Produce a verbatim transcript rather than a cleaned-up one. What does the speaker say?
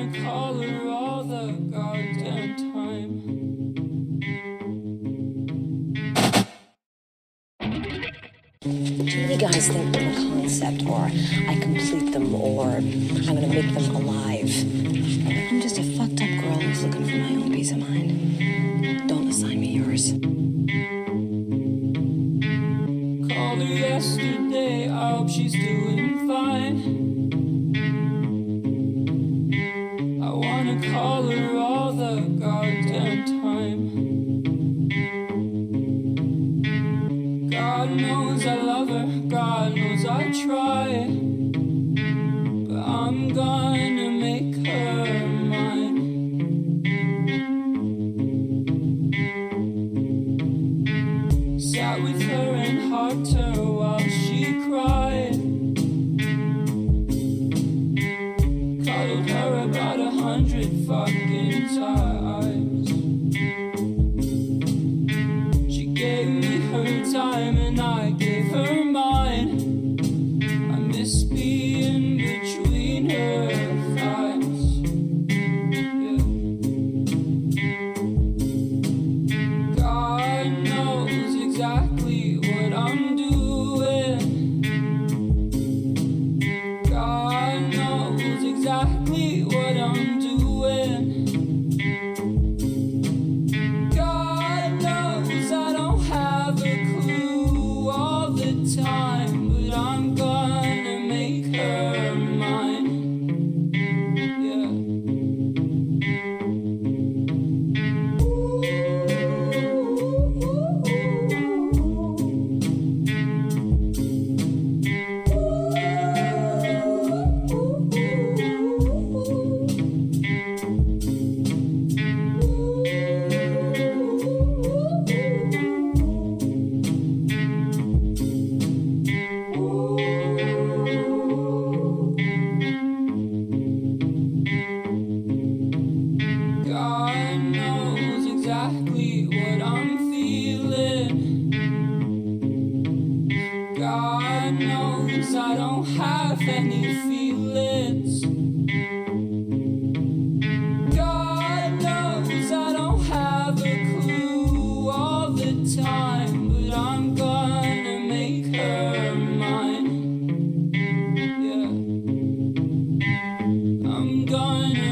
wanna call her all the goddamn time. Too many guys think I'm a concept, or I complete them, or I'm gonna make them alive. I'm just a fucked up girl who's looking for my own peace of mind. Don't assign me yours. Called her yesterday, I hope she's doing fine. I wanna call her all the goddamn time. God knows I love her, God knows I try, but I'm gonna make her mine. Sat with her and hugged her while she cried. Cuddled her about a hundred fucking times. She gave me her time and I gave her mine. I miss being between her thighs. Yeah. God knows exactly what I'm doing. God knows exactly what I'm doing. God knows I don't have a clue all the time, but I'm gonna make her mine. Yeah. God knows exactly what I'm feeling. God knows I don't have any feelings. God knows I don't have a clue all the time, but I'm gonna make her mine. Yeah. I'm gonna